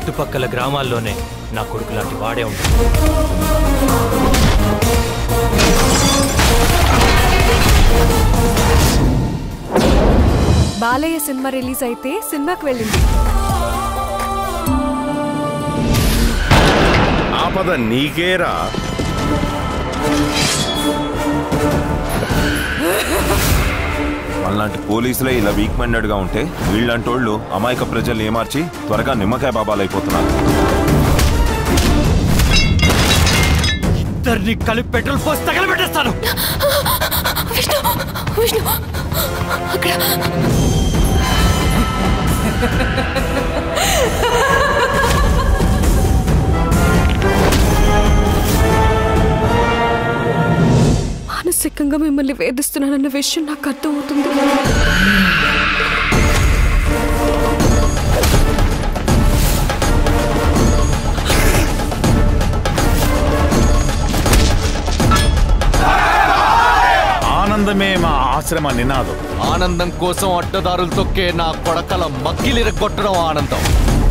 చుట్టుపక్కల గ్రామాల్లోనే నా కొడుకు లాంటి వాడే ఉంటాడు. బాలయ్య సినిమా రిలీజ్ అయితే సినిమాకి వెళ్ళింది. ఆపద నీకేరా. అలాంటి పోలీసులే ఇలా వీక్ మైండెడ్ గా ఉంటే వీళ్ళంటోళ్ళు అమాయక ప్రజల్ని ఏమార్చి త్వరగా నిమ్మకాయ బాబాలైపోతున్నారు. ఇద్దరిని కలిపి పెట్రోల్ పోసి తగలబెట్టేస్తాను. మానసికంగా మిమ్మల్ని వేధిస్తున్నానన్న విషయం నాకు అర్థమవుతుంది. ఆనందమే మా ఆశ్రమ నినాదం. ఆనందం కోసం అడ్డదారులు తొక్కే నా కొడకల మగ్గిలిరగొట్టడం ఆనందం.